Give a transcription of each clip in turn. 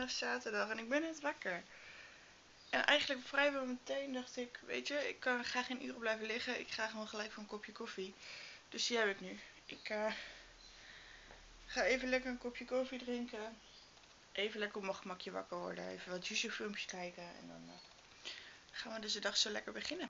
vandaag zaterdag en ik ben net wakker. En eigenlijk vrijwel meteen dacht ik, weet je, ik ga geen uren blijven liggen. Ik ga gewoon gelijk voor een kopje koffie. Dus die heb ik nu. Ik ga even lekker een kopje koffie drinken. Even lekker op mijn gemakje wakker worden. Even wat YouTube filmpjes kijken. En dan gaan we dus de dag zo lekker beginnen.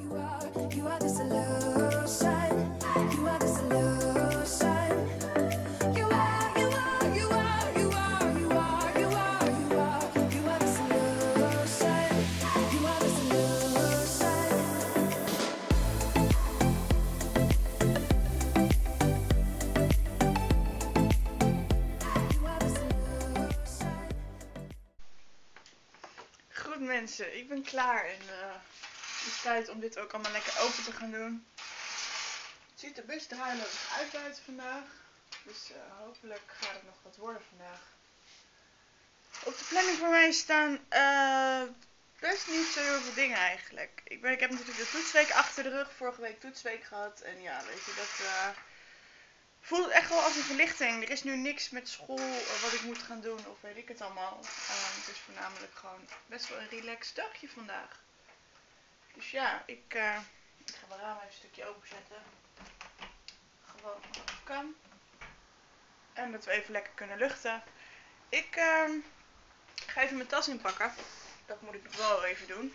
Goed mensen, ik ben klaar en het is tijd om dit ook allemaal lekker open te gaan doen. Het ziet er best druilerig uit vandaag, dus hopelijk gaat het nog wat worden vandaag. Op de planning voor mij staan best niet zo heel veel dingen eigenlijk. Ik heb natuurlijk de toetsweek achter de rug, vorige week toetsweek gehad en ja, weet je, dat voelt echt wel als een verlichting. Er is nu niks met school wat ik moet gaan doen of weet ik het allemaal. Het is voornamelijk gewoon best wel een relaxed dagje vandaag. Dus ja, ik ga mijn raam even een stukje openzetten. Gewoon als het kan. En dat we even lekker kunnen luchten. Ik ga even mijn tas inpakken. Dat moet ik nog wel even doen.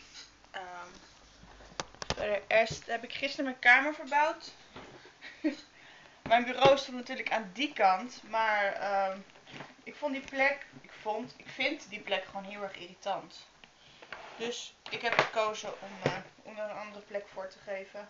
Eerst heb ik gisteren mijn kamer verbouwd. Mijn bureau stond natuurlijk aan die kant, maar ik vind die plek gewoon heel erg irritant. Dus ik heb gekozen om er een andere plek voor te geven.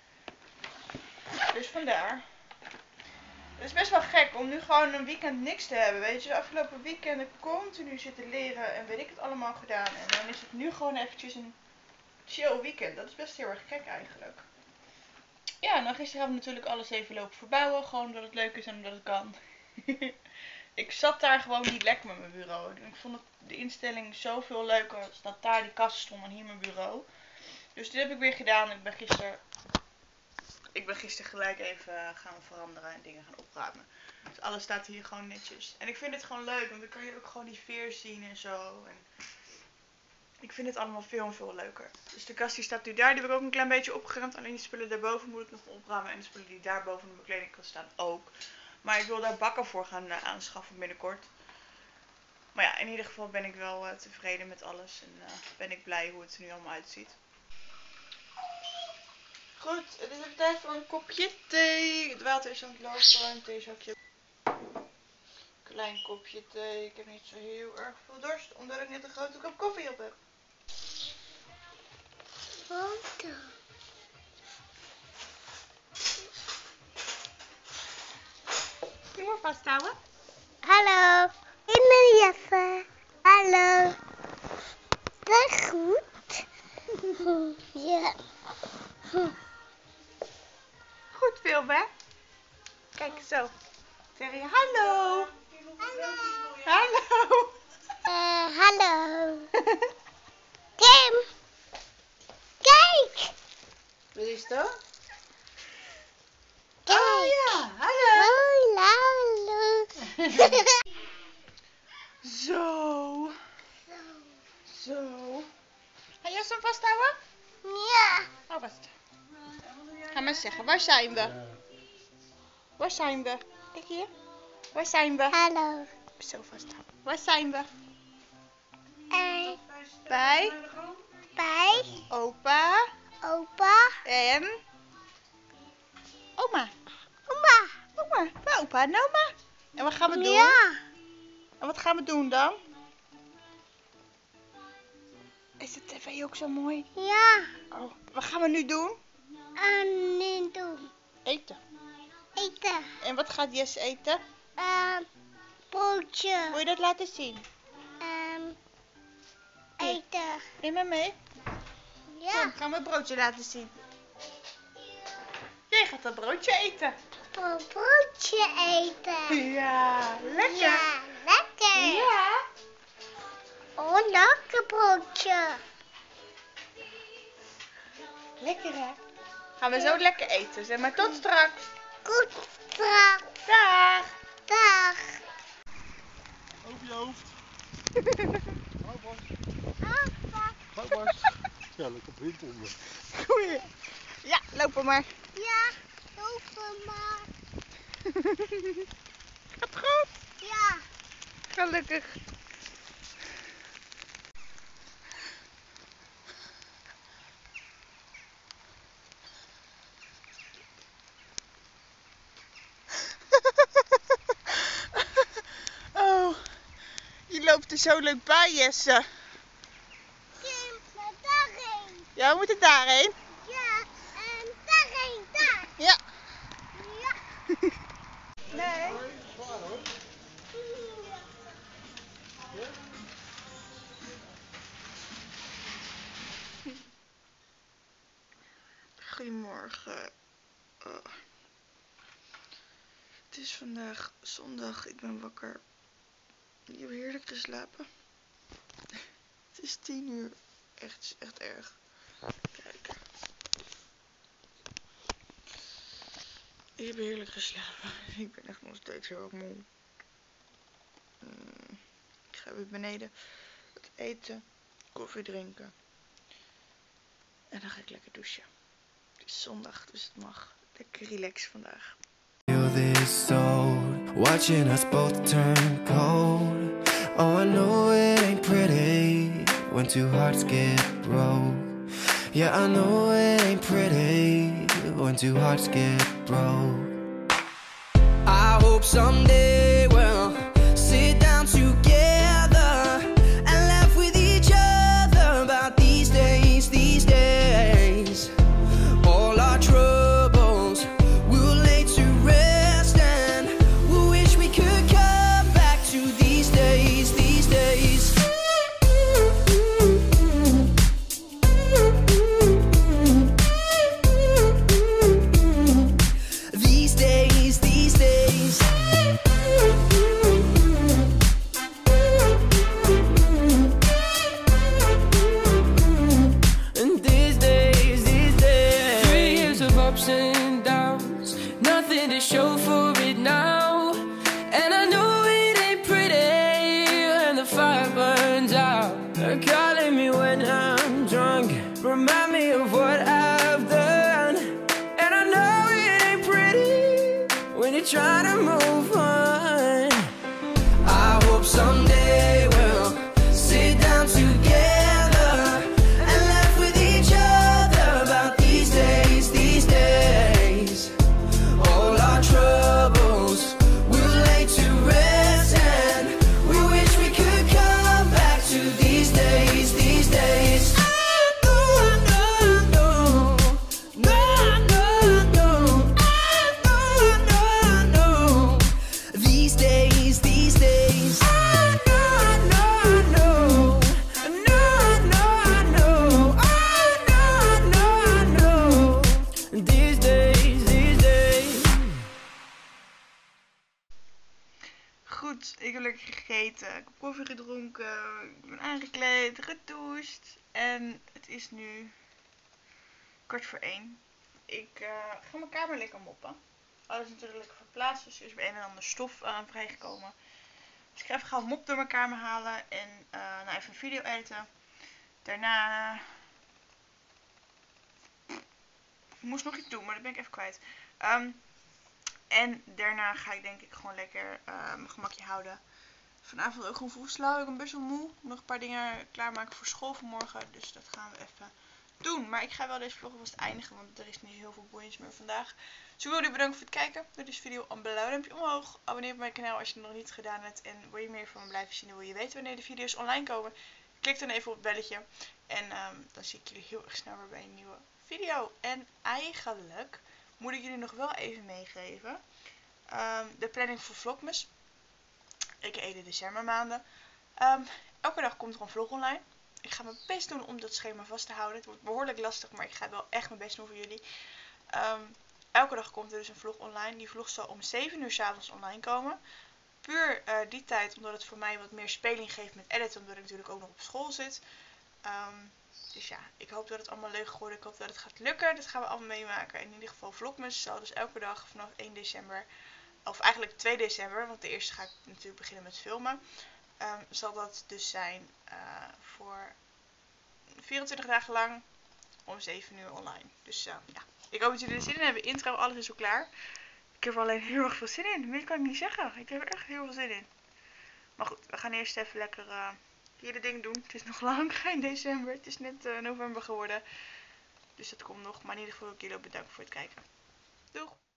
Dus vandaar. Het is best wel gek om nu gewoon een weekend niks te hebben, weet je. De afgelopen weekenden continu zitten leren en weet ik het allemaal gedaan. En dan is het nu gewoon eventjes een chill weekend. Dat is best heel erg gek eigenlijk. Ja, en dan gisteravond natuurlijk alles even lopen verbouwen. Gewoon omdat het leuk is en omdat het kan. Ik zat daar gewoon niet lekker met mijn bureau. Ik vond de instelling zoveel leuker als dat daar die kasten stonden en hier mijn bureau. Dus dit heb ik weer gedaan. Ik ben gisteren gelijk even gaan veranderen en dingen gaan opruimen. Dus alles staat hier gewoon netjes. En ik vind het gewoon leuk, want dan kan je ook gewoon die veer zien en zo. En ik vind het allemaal veel leuker. Dus de kast die staat nu daar, die heb ik ook een klein beetje opgeruimd. Alleen die spullen daarboven moet ik nog opruimen. En de spullen die daar boven op mijn kledingkast staan ook. Maar ik wil daar bakken voor gaan aanschaffen binnenkort. Maar ja, in ieder geval ben ik wel tevreden met alles. En ben ik blij hoe het er nu allemaal uitziet. Goed, het is even tijd voor een kopje thee. Het water is aan het lopen, een theezakje. Klein kopje thee. Ik heb niet zo heel erg veel dorst, omdat ik net een grote kop koffie op heb. Foto. Je moet vasthouden. Hallo, ik ben Jeffe. Hallo. Dat goed? Ja. Goed, Wilbe. Kijk zo. Zeg je hallo. Hallo. Hallo. Hallo. Kim. Kijk. Wat is dat? Kijk. Oh ja, hallo. Hallo. Zo. Zo. Ga je hem vasthouden? Ja. Oh, vast. Ga maar zeggen, waar zijn we? Waar zijn we? Kijk hier. Waar zijn we? Hallo. Zo vasthouden. Waar zijn we? Bij Opa opa. en oma. Oma. Oma, bij opa en oma. En wat gaan we doen? Ja. En wat gaan we doen dan? Is de tv ook zo mooi? Ja. Oh, wat gaan we nu doen? En niet doen. Eten. Eten. En wat gaat Jess eten? Broodje. Wil je dat laten zien? Eten. Neem maar mee. Ja. Kom, gaan we het broodje laten zien. Jij gaat dat broodje eten. Een broodje eten. Ja, lekker. Ja, lekker. Ja. Oh, lekker broodje. Lekker hè? Gaan we zo lekker eten. Zeg maar tot straks. Goed straks. Dag. Dag. Over je hoofd. Hou vast. Ja, lekker blind onder. Kom hier. Ja, lopen maar. Ja, lopen maar. Gaat goed? Ja. Gelukkig. Oh, je loopt er zo leuk bij, Jesse. Kim, naar daarheen. Ja, we moeten daarheen. Ja, en daarheen, daar. Ja. Ja. Nee. Goedemorgen. Oh. Het is vandaag zondag. Ik ben wakker. Ik heb heerlijk geslapen. Het is 10 uur. Echt erg. Kijk. Ik heb heerlijk geslapen. Ik ben echt nog steeds heel erg moe. Ik ga weer beneden wat eten, koffie drinken. En dan ga ik lekker douchen. Het is zondag, dus het mag. Lekker relaxen vandaag. Feel this soul, watching us both turn cold. Oh, I know it ain't pretty when two hearts get broke. Yeah, I know it ain't pretty when two hearts get broke. I hope someday we'll sit down together and laugh with each other about these days, these days. All our troubles we'll lay to rest, and we wish we could come back to these days, these days. These days, these days. And these days, 3 years of ups and downs, nothing to show for it now. And I know it ain't pretty when the fire burns out. They're calling me when I'm drunk, remind me of what I've done. And I know it ain't pretty when you're trying to move on. I hope someday we'll sit down together and laugh with each other about these days, these days. All our troubles we'll lay to rest, and we wish we could come back to these days, these days. I know, no, these days, these days. I know, these days, these days. Goed, ik heb lekker gegeten. Ik heb koffie gedronken. Ik ben aangekleed, gedoucht. En het is nu 1:15. Ik ga mijn kamer lekker moppen. Alles is natuurlijk lekker verplaatst, dus er is weer een en ander stof vrijgekomen. Dus ik ga even gauw mop door mijn kamer halen en nou even een video editen. Daarna... ik moest nog iets doen, maar dat ben ik even kwijt. En daarna ga ik denk ik gewoon lekker mijn gemakje houden. Vanavond ook gewoon vroeg slapen. Ik ben best wel moe. Nog een paar dingen klaarmaken voor school vanmorgen. Dus dat gaan we even doen. Maar ik ga wel deze vlog vast eindigen, want er is niet heel veel boeiends meer vandaag. Dus ik wil jullie bedanken voor het kijken. Doe deze video een blauw duimpje omhoog. Abonneer op mijn kanaal als je het nog niet gedaan hebt. En wil je meer van me blijven zien en wil je weten wanneer de video's online komen. Klik dan even op het belletje. En dan zie ik jullie heel erg snel weer bij een nieuwe video. En eigenlijk moet ik jullie nog wel even meegeven. De planning voor Vlogmas. A.k.a. de decembermaanden. Elke dag komt er een vlog online. Ik ga mijn best doen om dat schema vast te houden. Het wordt behoorlijk lastig, maar ik ga wel echt mijn best doen voor jullie. Elke dag komt er dus een vlog online. Die vlog zal om 7 uur 's avonds online komen. Puur die tijd, omdat het voor mij wat meer speling geeft met editen. Omdat ik natuurlijk ook nog op school zit. Dus ja, ik hoop dat het allemaal leuk geworden. Ik hoop dat het gaat lukken. Dat gaan we allemaal meemaken. In ieder geval Vlogmas zal dus elke dag vanaf 1 december. Of eigenlijk 2 december. Want de eerste ga ik natuurlijk beginnen met filmen. zal dat dus zijn voor 24 dagen lang om 7 uur online. Dus ja, ik hoop dat jullie er zin in hebben. Intro, alles is al klaar. Ik heb er alleen heel erg veel zin in. Meer kan ik niet zeggen. Ik heb er echt heel veel zin in. Maar goed, we gaan eerst even lekker hier de ding doen. Het is nog lang, geen december. Het is net november geworden. Dus dat komt nog. Maar in ieder geval wil ik jullie ook bedanken voor het kijken. Doeg!